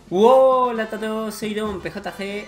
Hola a todos, soy Don PJG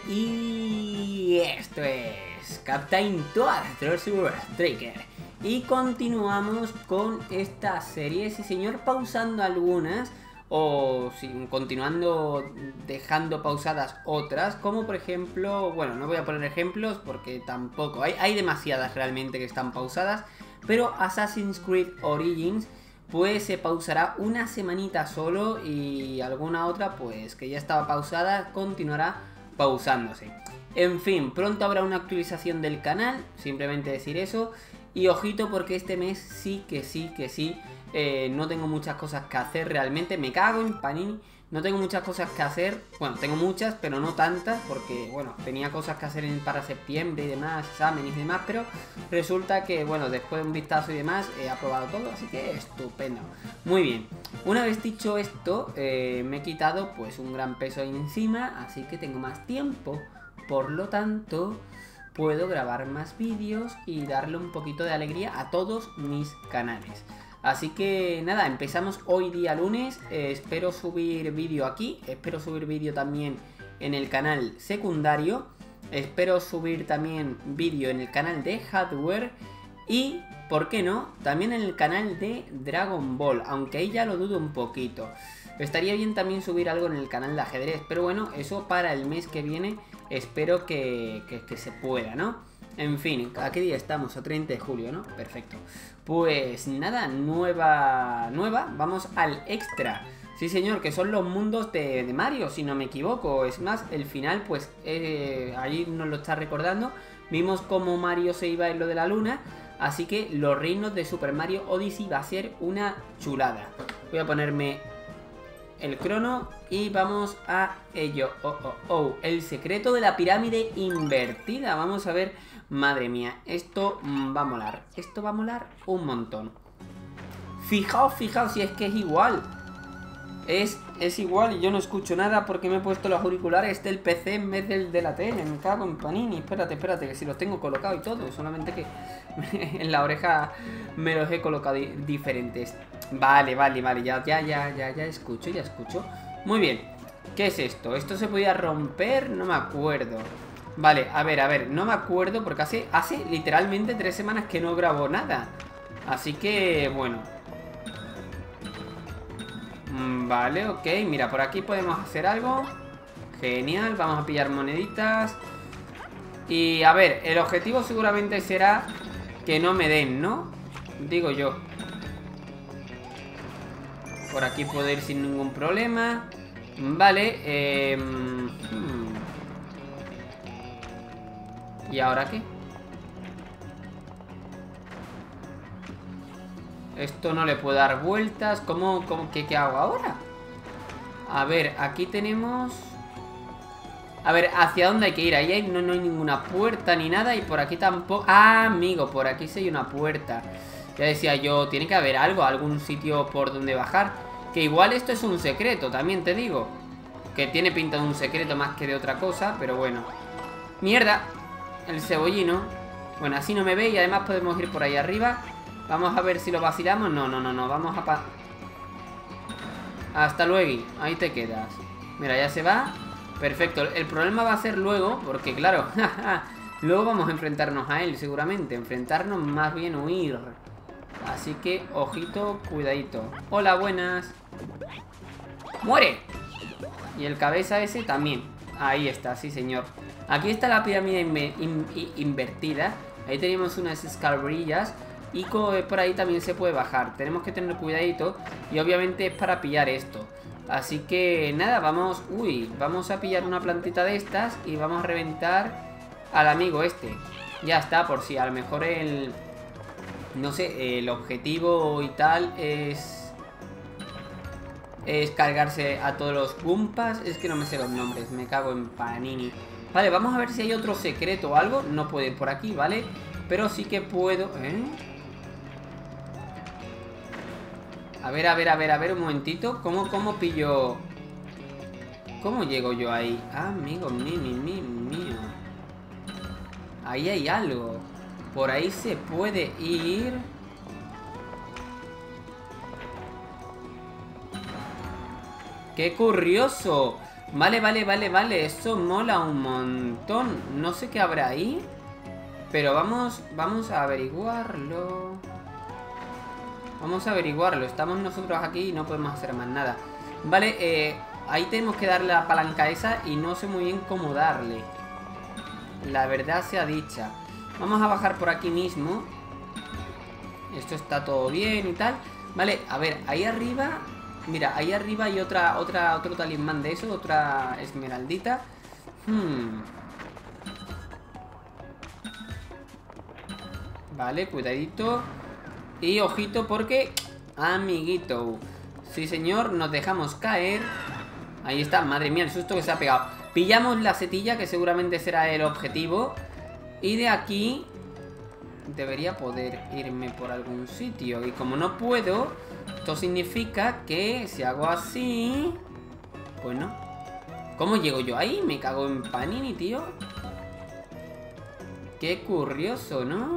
y esto es Captain Toad Super Striker. Y continuamos con esta serie, sí señor, pausando algunas o continuando dejando pausadas otras, como por ejemplo, bueno, no voy a poner ejemplos porque tampoco, hay demasiadas realmente que están pausadas, pero Assassin's Creed Origins pues se pausará una semanita solo y alguna otra pues que ya estaba pausada continuará pausándose. En fin, pronto habrá una actualización del canal, simplemente decir eso. Y ojito porque este mes sí, no tengo muchas cosas que hacer realmente, me cago en Panini. No tengo muchas cosas que hacer, bueno, tengo muchas, pero no tantas, porque, bueno, tenía cosas que hacer para septiembre y demás, exámenes y demás, pero resulta que, bueno, después de un vistazo y demás, he aprobado todo, así que estupendo. Muy bien, una vez dicho esto, me he quitado, pues, un gran peso ahí encima, así que tengo más tiempo, por lo tanto, puedo grabar más vídeos y darle un poquito de alegría a todos mis canales. Así que nada, empezamos hoy día lunes, espero subir vídeo aquí, espero subir vídeo también en el canal secundario, espero subir también vídeo en el canal de Hardware y, ¿por qué no?, también en el canal de Dragon Ball, aunque ahí ya lo dudo un poquito. Estaría bien también subir algo en el canal de ajedrez, pero bueno, eso para el mes que viene espero que se pueda, ¿no? En fin, ¿a qué día estamos? A 30 de julio, ¿no? Perfecto. Pues nada, nueva, vamos al extra. Sí señor, que son los mundos de Mario, si no me equivoco. Es más, el final, pues, ahí nos lo está recordando. Vimos cómo Mario se iba en lo de la luna. Así que los reinos de Super Mario Odyssey va a ser una chulada. Voy a ponerme el crono y vamos a ello. El secreto de la pirámide invertida. Vamos a ver. Madre mía, esto va a molar. Esto va a molar un montón. Fijaos, si es que es igual. Es igual y yo no escucho nada porque me he puesto los auriculares del PC en vez del de la tele. Me cago en Panini. Espérate, que si los tengo colocados y todo. Solamente que en la oreja me los he colocado diferentes. Vale, ya escucho. Muy bien. ¿Qué es esto? ¿Esto se podía romper? No me acuerdo. Vale, a ver, no me acuerdo porque hace literalmente 3 semanas que no grabo nada. Así que, bueno. Vale, ok, mira, por aquí podemos hacer algo. Genial, vamos a pillar moneditas. Y a ver, el objetivo seguramente será que no me den, ¿no? Digo yo. Por aquí puedo ir sin ningún problema. Vale, ¿y ahora qué? Esto no le puedo dar vueltas. ¿Qué hago ahora? A ver, aquí tenemos... A ver, ¿hacia dónde hay que ir? Ahí no hay ninguna puerta ni nada. Y por aquí tampoco... Ah, amigo, por aquí sí hay una puerta. Ya decía yo, tiene que haber algo, algún sitio por donde bajar. Que igual esto es un secreto, también te digo. Que tiene pinta de un secreto más que de otra cosa, pero bueno. ¡Mierda! El cebollino. Bueno, así no me ve y además podemos ir por ahí arriba. Vamos a ver si lo vacilamos. No, vamos a... Hasta luego, ahí te quedas. Mira, ya se va. Perfecto, el problema va a ser luego, porque claro, luego vamos a enfrentarnos a él seguramente. Enfrentarnos, más bien huir. Así que, ojito, cuidadito. Hola, buenas. ¡Muere! Y el cabeza ese también. Ahí está, sí señor. Aquí está la pirámide invertida. Ahí tenemos unas escalerillas. Y por ahí también se puede bajar. Tenemos que tener cuidadito. Y obviamente es para pillar esto. Así que nada, vamos... Uy, vamos a pillar una plantita de estas. Y vamos a reventar al amigo este. Ya está, por si a lo mejor el... No sé, el objetivo y tal es cargarse a todos los Gumpas. Es que no me sé los nombres, me cago en Panini. Vale, vamos a ver si hay otro secreto o algo. No puedo ir por aquí, ¿vale? Pero sí que puedo... A ver, un momentito. ¿Cómo pillo? ¿Cómo llego yo ahí? Ah, amigo mío. Ahí hay algo. Por ahí se puede ir. ¡Qué curioso! Vale, vale, vale, vale. Eso mola un montón. No sé qué habrá ahí. Pero vamos a averiguarlo. Vamos a averiguarlo. Estamos nosotros aquí y no podemos hacer más nada. Vale, ahí tenemos que darle la palanca esa y no sé muy bien cómo darle. La verdad sea dicha. Vamos a bajar por aquí mismo. Esto está todo bien y tal. Vale, a ver, ahí arriba. Mira, ahí arriba hay otro talismán de eso. Otra esmeraldita. Vale, cuidadito. Y ojito porque... amiguito. Sí, señor, nos dejamos caer. Ahí está, madre mía, el susto que se ha pegado. Pillamos la setilla, que seguramente será el objetivo. Y de aquí debería poder irme por algún sitio. Y como no puedo, esto significa que si hago así... bueno, ¿cómo llego yo ahí? Me cago en Panini, tío. Qué curioso, ¿no?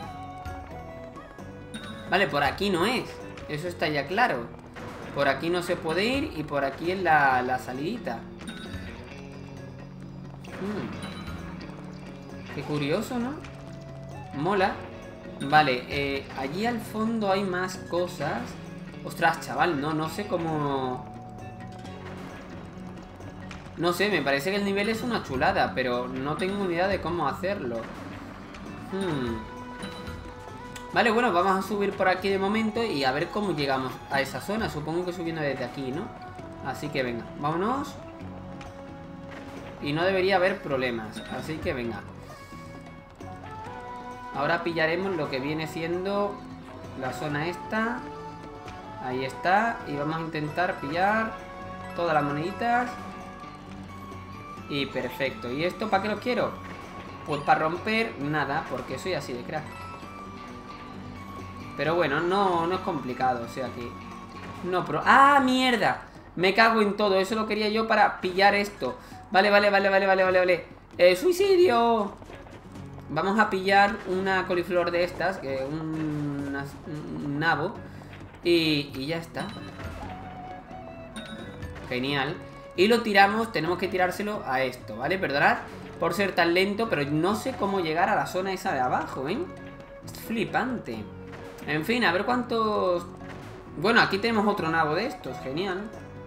Vale, por aquí no es. Eso está ya claro. Por aquí no se puede ir y por aquí es la salidita. Qué curioso, ¿no? Mola. Vale, allí al fondo hay más cosas. Ostras, chaval, no sé cómo... no sé, me parece que el nivel es una chulada, pero no tengo ni idea de cómo hacerlo. Vale, bueno, vamos a subir por aquí de momento y a ver cómo llegamos a esa zona. Supongo que subiendo desde aquí, ¿no? Así que venga, vámonos. Y no debería haber problemas, así que venga. Ahora pillaremos lo que viene siendo la zona esta. Ahí está. Y vamos a intentar pillar todas las moneditas. Y perfecto. ¿Y esto para qué lo quiero? Pues para romper nada, porque soy así de crack. Pero bueno, no es complicado, o sea que... no, pero... ¡ah, mierda! Me cago en todo, eso lo quería yo para pillar esto. Vale. ¡Suicidio! Vamos a pillar una coliflor de estas, un nabo. Y ya está. Genial. Y lo tiramos, tenemos que tirárselo a esto, ¿vale? Perdonad por ser tan lento, pero no sé cómo llegar a la zona esa de abajo, ¿eh? Es flipante. En fin, a ver cuántos... bueno, aquí tenemos otro nabo de estos, genial.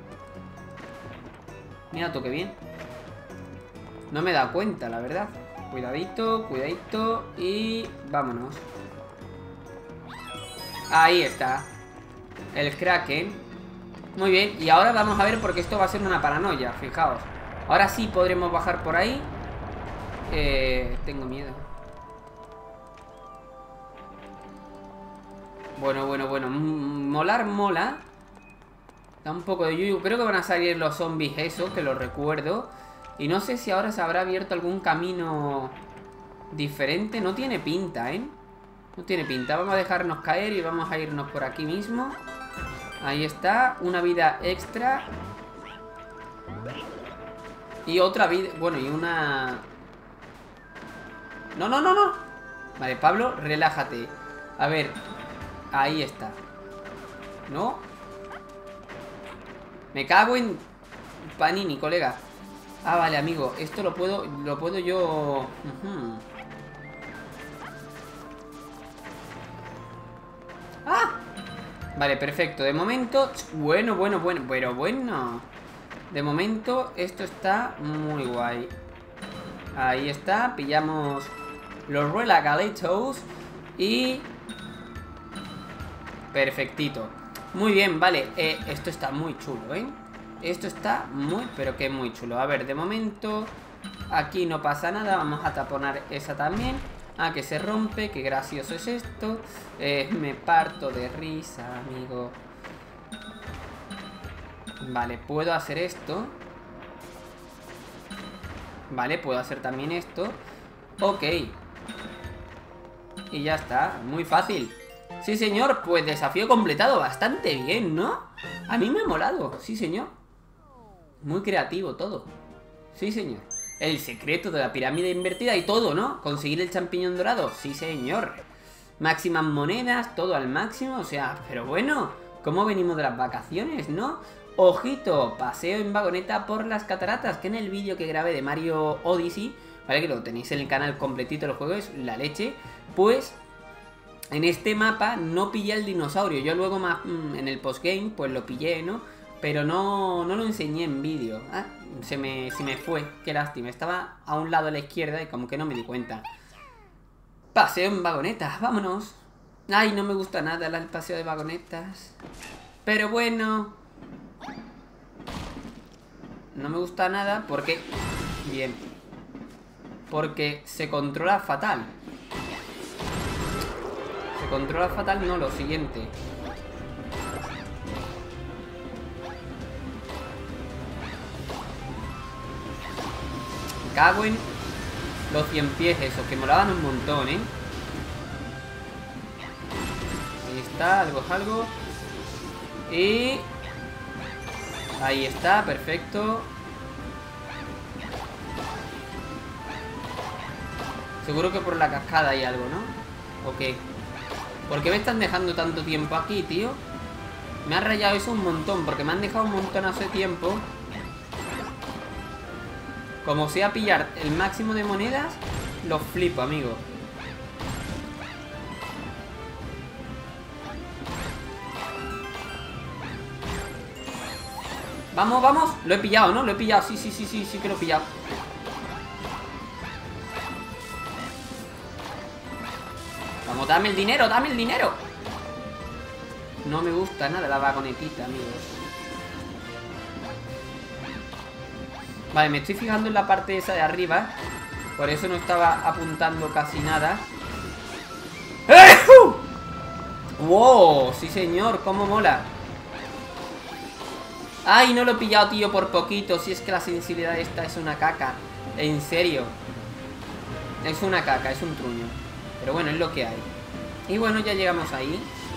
Mira tú, qué bien. No me he dado cuenta, la verdad. Cuidadito, cuidadito. Y vámonos. Ahí está. El Kraken. Muy bien, y ahora vamos a ver, porque esto va a ser una paranoia, fijaos. Ahora sí podremos bajar por ahí. Tengo miedo. Bueno. Molar mola. Da un poco de yuyu. Creo que van a salir los zombies esos, que los recuerdo. Y no sé si ahora se habrá abierto algún camino diferente. No tiene pinta, ¿eh? No tiene pinta. Vamos a dejarnos caer y vamos a irnos por aquí mismo. Ahí está. Una vida extra. Y otra vida... bueno, y una... No. Vale, Pablo, relájate. A ver... ahí está. ¿No? Me cago en Panini, colega. Ah, vale, amigo. Esto lo puedo yo... ¡Ah! Vale, perfecto. De momento... bueno. Pero bueno. De momento esto está muy guay. Ahí está. Pillamos los Relagalitos. Y... perfectito. Muy bien, vale. Esto está muy chulo, ¿eh? Esto está muy, pero que muy chulo. A ver, de momento aquí no pasa nada. Vamos a taponar esa también. Ah, que se rompe. Qué gracioso es esto. Me parto de risa, amigo. Vale, puedo hacer esto. Vale, puedo hacer también esto. Ok. Y ya está, muy fácil. Sí, señor, pues desafío completado. Bastante bien, ¿no? A mí me ha molado, sí, señor. Muy creativo todo. Sí, señor. El secreto de la pirámide invertida y todo, ¿no? Conseguir el champiñón dorado, sí, señor. Máximas monedas, todo al máximo, o sea, pero bueno, cómo venimos de las vacaciones, ¿no? Ojito, paseo en vagoneta por las cataratas, que en el vídeo que grabé de Mario Odyssey, ¿vale? Que lo tenéis en el canal completito, el juego es la leche. Pues en este mapa no pillé el dinosaurio. Yo luego más en el postgame pues lo pillé, ¿no? Pero no lo enseñé en vídeo. Ah, se me fue, qué lástima. Estaba a un lado a la izquierda y como que no me di cuenta. Paseo en vagonetas, vámonos. Ay, no me gusta nada el paseo de vagonetas. Pero bueno, no me gusta nada porque... Bien. Porque se controla fatal. Se controla fatal, no, lo siguiente. Me cago en los 100 pies esos, que molaban un montón, ¿eh? Ahí está, algo es algo. Y... ahí está, perfecto. Seguro que por la cascada hay algo, ¿no? Ok. ¿Por qué me están dejando tanto tiempo aquí, tío? Me ha rayado eso un montón, porque me han dejado un montón hace tiempo. Como sea pillar el máximo de monedas, lo flipo, amigo. Vamos, vamos. Lo he pillado, ¿no? Lo he pillado. Sí que lo he pillado. Vamos, dame el dinero, dame el dinero. No me gusta nada la vagonetita, amigos. Vale, me estoy fijando en la parte esa de arriba. Por eso no estaba apuntando casi nada. ¡Wow! Sí, señor, cómo mola. ¡Ay, no lo he pillado, tío, por poquito! Si es que la sensibilidad esta es una caca. En serio. Es una caca, es un truño. Pero bueno, es lo que hay. Y bueno, ya llegamos ahí.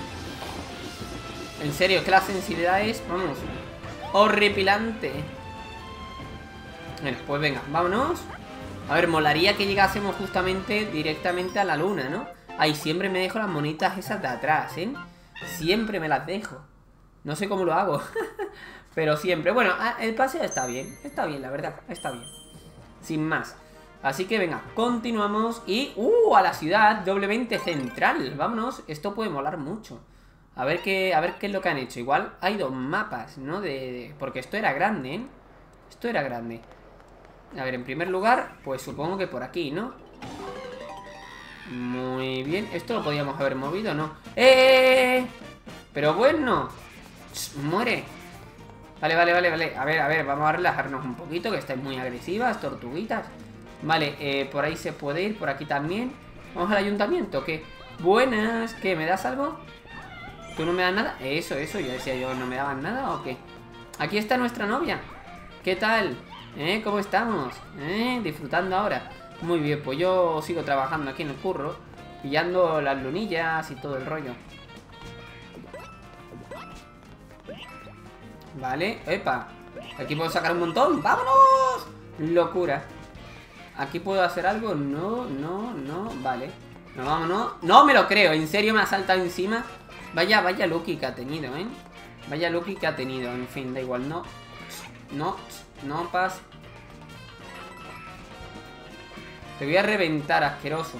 En serio, es que la sensibilidad es, vamos, horripilante. Bueno, pues venga, vámonos. A ver, molaría que llegásemos justamente directamente a la luna, ¿no? Ay, siempre me dejo las monitas esas de atrás, ¿eh? Siempre me las dejo. No sé cómo lo hago. Pero siempre. Bueno, el paseo está bien, la verdad, está bien. Sin más. Así que venga, continuamos y... a la ciudad doblemente central. Vámonos, esto puede molar mucho. A ver qué es lo que han hecho. Igual hay 2 mapas, ¿no? Porque esto era grande, ¿eh? Esto era grande. A ver, en primer lugar, pues supongo que por aquí, ¿no? Muy bien. Esto lo podíamos haber movido, ¿no? Pero bueno. Muere. Vale. A ver, vamos a relajarnos un poquito, que estáis muy agresivas, tortuguitas. Vale, por ahí se puede ir, por aquí también. Vamos al ayuntamiento, ¿qué? Buenas, ¿qué? ¿Me das algo? ¿Tú no me das nada? Eso, yo decía yo, ¿no me daban nada o qué? Aquí está nuestra novia. ¿Qué tal? ¿Cómo estamos? Disfrutando ahora. Muy bien, pues yo sigo trabajando aquí en el curro, pillando las lunillas y todo el rollo. Vale, epa. Aquí puedo sacar un montón. ¡Vámonos! Locura. ¿Aquí puedo hacer algo? No, vale. No, vámonos. No me lo creo, en serio me ha saltado encima. Vaya Lucky que ha tenido, ¿eh? Vaya Lucky que ha tenido, en fin, da igual, no pasa. Te voy a reventar, asqueroso.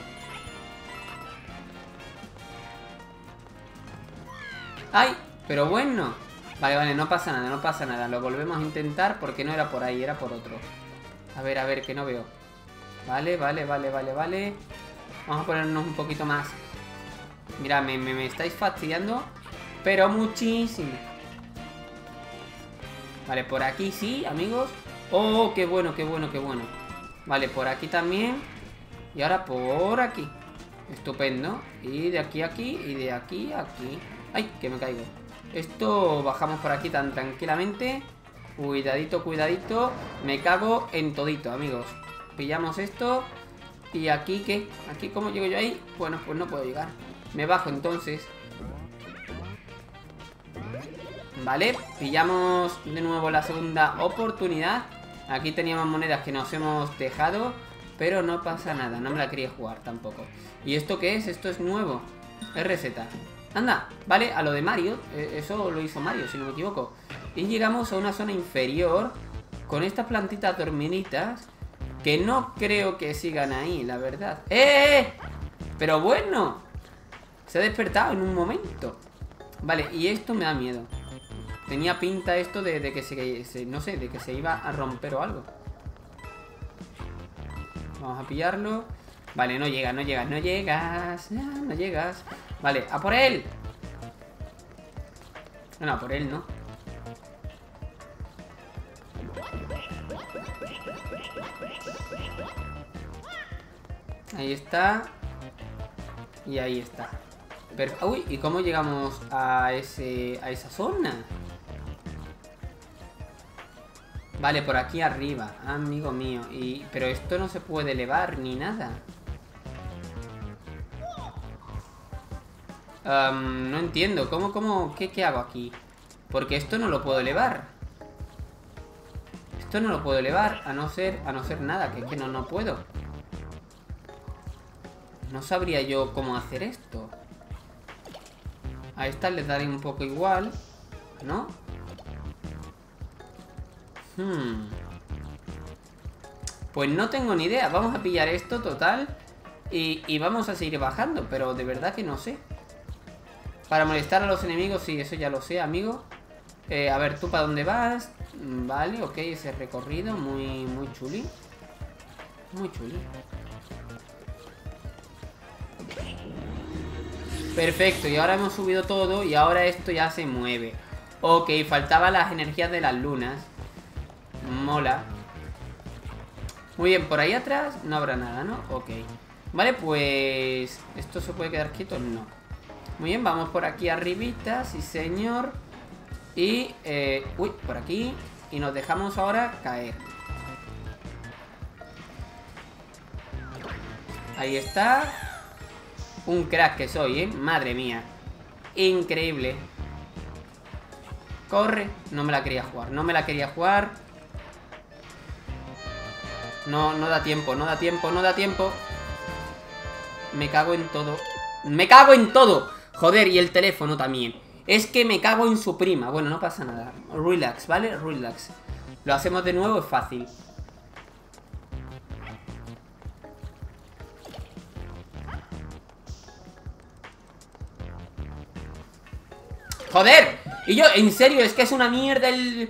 ¡Ay! Pero bueno. Vale, no pasa nada. Lo volvemos a intentar porque no era por ahí, era por otro. A ver, que no veo. Vale. Vamos a ponernos un poquito más. Mira, me estáis fastidiando, pero muchísimo. Vale, por aquí sí, amigos. Oh, qué bueno. Vale, por aquí también. Y ahora por aquí. Estupendo. Y de aquí a aquí, y de aquí a aquí. ¡Ay, que me caigo! Esto bajamos por aquí tan tranquilamente. Cuidadito. Me cago en todito, amigos. Pillamos esto. ¿Y aquí qué? ¿Aquí cómo llego yo ahí? Bueno, pues no puedo llegar. Me bajo entonces. Vale, pillamos de nuevo la segunda oportunidad. Aquí teníamos monedas que nos hemos dejado, pero no pasa nada, no me la quería jugar tampoco. ¿Y esto qué es? Esto es nuevo. RZ. Anda, vale, a lo de Mario. Eso lo hizo Mario, si no me equivoco. Y llegamos a una zona inferior con estas plantitas dormiditas que no creo que sigan ahí, la verdad. ¡Eh! Pero bueno, se ha despertado en un momento. Vale, y esto me da miedo. Tenía pinta esto de que no sé, de que se iba a romper o algo. Vamos a pillarlo. Vale, no llegas, no llegas, no llegas. No llegas. Vale, ¡a por él! No, a por él no. Ahí está. Y ahí está. Uy, ¿y cómo llegamos a esa zona? Vale, por aquí arriba, amigo mío. Pero esto no se puede elevar ni nada. No entiendo. ¿Qué hago aquí? Porque esto no lo puedo elevar. Esto no lo puedo elevar a no ser nada. Que es que no puedo. No sabría yo cómo hacer esto. A estas les daré un poco igual, ¿no? Pues no tengo ni idea. Vamos a pillar esto, total. Y vamos a seguir bajando. Pero de verdad que no sé. Para molestar a los enemigos, sí, eso ya lo sé, amigo. A ver, ¿tú para dónde vas? Vale, ok, ese recorrido. Muy chuli. Muy chuli. Perfecto, y ahora hemos subido todo. Y ahora esto ya se mueve. Ok, faltaban las energías de las lunas. Mola. Muy bien, por ahí atrás no habrá nada, ¿no? Ok. Vale, pues... ¿esto se puede quedar quieto? No. Muy bien, vamos por aquí arribita. Sí, señor. Y... uy, por aquí. Y nos dejamos ahora caer. Ahí está. Un crack que soy, ¿eh? Madre mía. Increíble. Corre. No me la quería jugar. No me la quería jugar. No da tiempo. No da tiempo. No da tiempo. Me cago en todo. ¡Me cago en todo! Joder, y el teléfono también. Es que me cago en su prima. Bueno, no pasa nada. Relax, ¿vale? Relax. Lo hacemos de nuevo, es fácil. ¡Joder! Y yo, en serio, es que es una mierda el...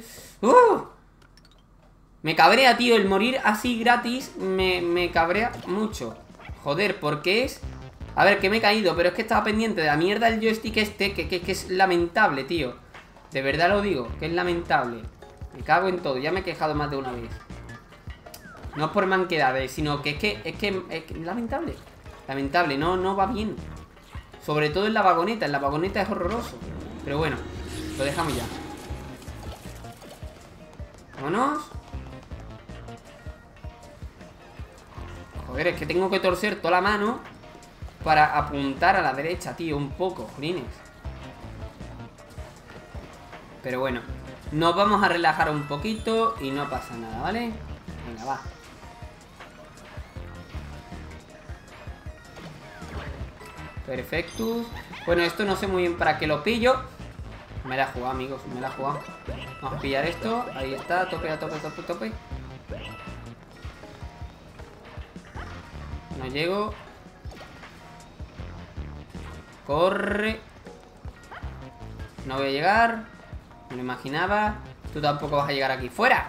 Me cabrea, tío, el morir así gratis. Me cabrea mucho. Joder, porque es... A ver, que me he caído, pero es que estaba pendiente de la mierda del joystick este, que es lamentable, tío. De verdad lo digo, que es lamentable. Me cago en todo, ya me he quejado más de una vez. No es por manquedades, sino que es que lamentable. Lamentable, no va bien. Sobre todo en la vagoneta es horroroso. Pero bueno, lo dejamos ya. Vámonos. Joder, es que tengo que torcer toda la mano para apuntar a la derecha, tío, un poco, jolines. Pero bueno, nos vamos a relajar un poquito y no pasa nada, ¿vale? Venga, va. Perfecto. Bueno, esto no sé muy bien para qué lo pillo. Me la he jugado, amigos, me la he jugado. Vamos a pillar esto. Ahí está, tope, a tope, tope, tope. No llego. Corre. No voy a llegar. Me lo imaginaba. Tú tampoco vas a llegar aquí. ¡Fuera!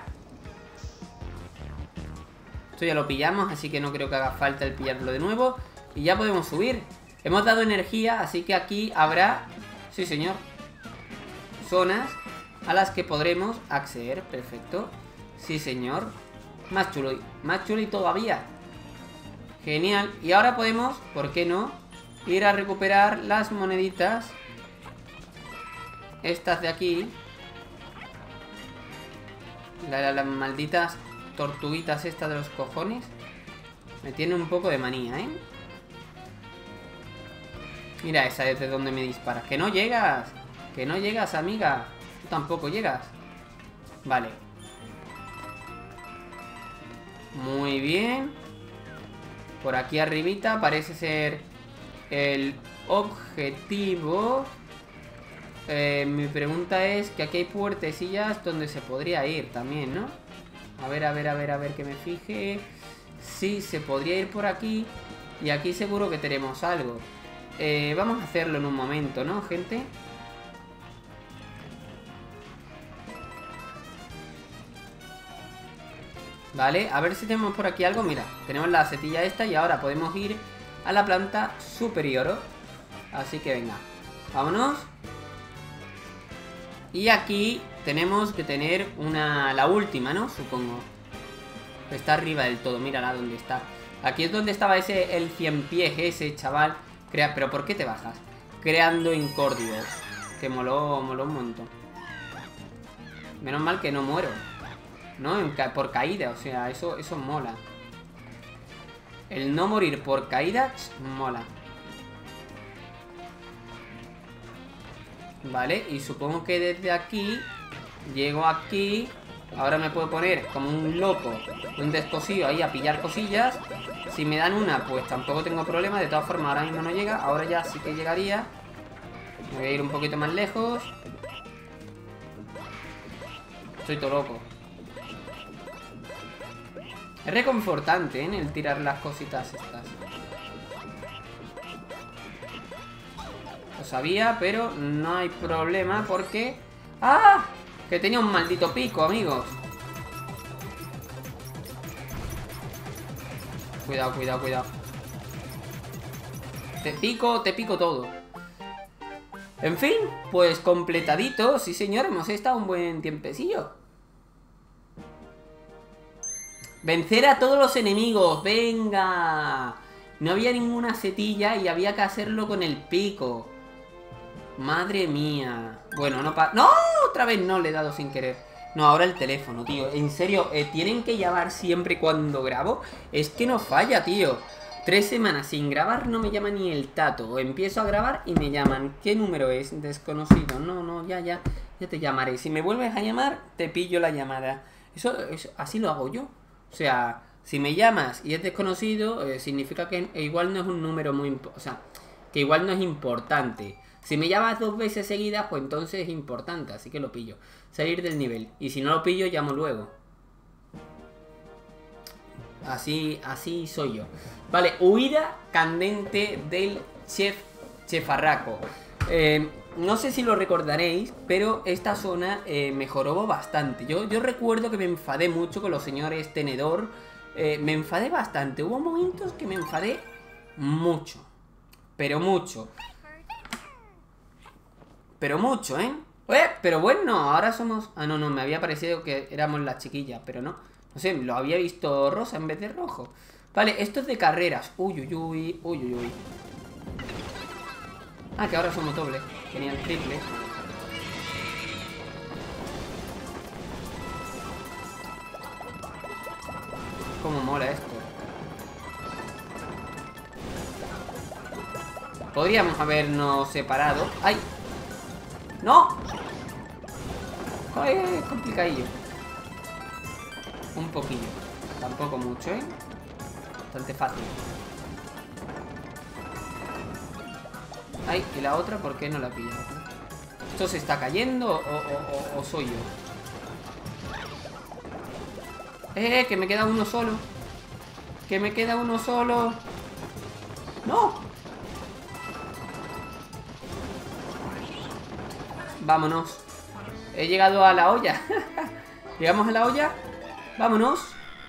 Esto ya lo pillamos, así que no creo que haga falta el pillarlo de nuevo. Y ya podemos subir. Hemos dado energía, así que aquí habrá... Sí, señor. Zonas a las que podremos acceder. Perfecto. Sí, señor. Más chulo y todavía. Genial. Y ahora podemos, ¿por qué no?, ir a recuperar las moneditas. Estas de aquí. Las malditas tortuguitas estas de los cojones. Me tiene un poco de manía, ¿eh? Mira esa desde donde me disparas. ¡Que no llegas! ¡Que no llegas, amiga! Tú tampoco llegas. Vale. Muy bien. Por aquí arribita parece ser el objetivo. Mi pregunta es que aquí hay puertecillas donde se podría ir también, ¿no? A ver, que me fije. Sí, se podría ir por aquí. Y aquí seguro que tenemos algo. Vamos a hacerlo en un momento, ¿no, gente? Vale, a ver si tenemos por aquí algo. Mira, tenemos la setilla esta y ahora podemos ir a la planta superior. Así que venga, vámonos. Y aquí tenemos que tener la última, ¿no? Supongo. Está arriba del todo, mírala dónde está. Aquí es donde estaba el 100 pies, ese chaval. Pero ¿por qué te bajas? Creando incordios. Que moló un montón. Menos mal que no muero, ¿no? Por caída, o sea, eso mola. El no morir por caída, mola. Vale, y supongo que desde aquí llego aquí. Ahora me puedo poner como un loco, un descosido ahí a pillar cosillas. Si me dan una, pues tampoco tengo problema. De todas formas, ahora mismo no llega. Ahora ya sí que llegaría. Me voy a ir un poquito más lejos. Estoy todo loco. Es reconfortante, ¿eh? El tirar las cositas estas. Lo sabía, pero no hay problema porque... ¡Ah! Que tenía un maldito pico, amigos. Cuidado, cuidado, cuidado. Te pico todo. En fin, pues completadito. Sí, señor, hemos estado un buen tiempecillo. Vencer a todos los enemigos, venga. No había ninguna setilla y había que hacerlo con el pico. Madre mía. Bueno, ¡No! Otra vez no le he dado sin querer. No, ahora el teléfono, tío. En serio, tienen que llamar siempre cuando grabo. Es que no falla, tío. 3 semanas sin grabar no me llama ni el tato. O empiezo a grabar y me llaman. ¿Qué número es? Desconocido. No, ya te llamaré. Si me vuelves a llamar, te pillo la llamada. Eso así lo hago yo. O sea, si me llamas y es desconocido, significa que igual no es un número muy... O sea, que igual no es importante. Si me llamas 2 veces seguidas, pues entonces es importante, así que lo pillo. Salir del nivel. Y si no lo pillo, llamo luego. Así soy yo. Vale, huida candente del chefarraco. No sé si lo recordaréis, pero esta zona mejoró bastante. Yo recuerdo que me enfadé mucho con los señores tenedor. Me enfadé bastante. Hubo momentos que me enfadé mucho. Pero mucho. Pero mucho, ¿eh? Pero bueno, ahora somos... Ah, no, me había parecido que éramos las chiquillas, pero no. No sé, lo había visto rosa en vez de rojo. Vale, esto es de carreras. Uy. Ah, que ahora somos doble. Tenía el triple. Cómo mola esto. Podríamos habernos separado. ¡Ay! ¡No! Ay, es complicadillo. Un poquillo. Tampoco mucho, ¿eh? Bastante fácil. Ay, ¿y la otra por qué no la he pillado? ¿Esto se está cayendo o soy yo? Que me queda uno solo. Que me queda uno solo. ¡No! Vámonos. He llegado a la olla. ¿Llegamos a la olla? Vámonos.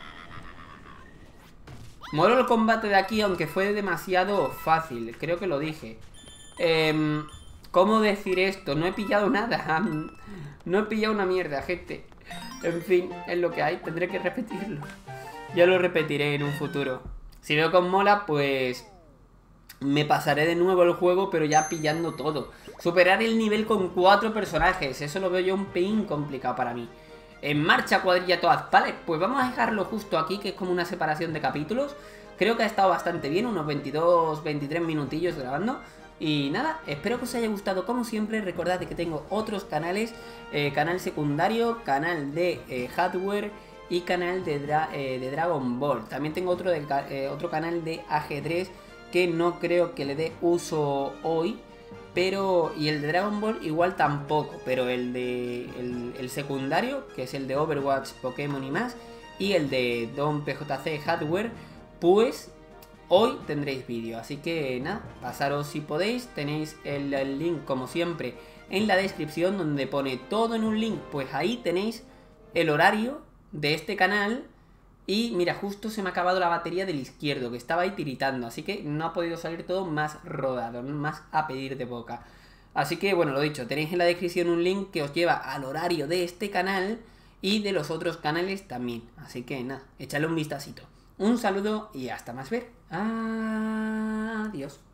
Molo el combate de aquí, aunque fue demasiado fácil. Creo que lo dije. ¿Cómo decir esto? No he pillado nada. No he pillado una mierda, gente. En fin, es lo que hay. Tendré que repetirlo. Ya lo repetiré en un futuro. Si veo con mola, pues... me pasaré de nuevo el juego, pero ya pillando todo. Superar el nivel con 4 personajes. Eso lo veo yo un pelín complicado para mí. En marcha, cuadrilla todas. Vale, pues vamos a dejarlo justo aquí, que es como una separación de capítulos. Creo que ha estado bastante bien, unos 22, 23 minutillos grabando. Y nada, espero que os haya gustado como siempre. Recordad que tengo otros canales. Canal secundario, canal de hardware y canal de Dragon Ball. También tengo otro canal de ajedrez que no creo que le dé uso hoy. Pero, y el de Dragon Ball igual tampoco, pero el secundario, que es el de Overwatch, Pokémon y más, y el de Don PJC Hardware, pues hoy tendréis vídeo. Así que nada, pasaros si podéis, tenéis el link como siempre en la descripción donde pone todo en un link, pues ahí tenéis el horario de este canal. Y mira, justo se me ha acabado la batería del izquierdo, que estaba ahí tiritando, así que no ha podido salir todo más rodado, más a pedir de boca. Así que bueno, lo dicho, tenéis en la descripción un link que os lleva al horario de este canal y de los otros canales también. Así que nada, échale un vistacito. Un saludo y hasta más ver. Adiós.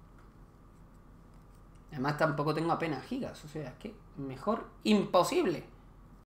Además tampoco tengo apenas gigas, o sea, es que mejor imposible.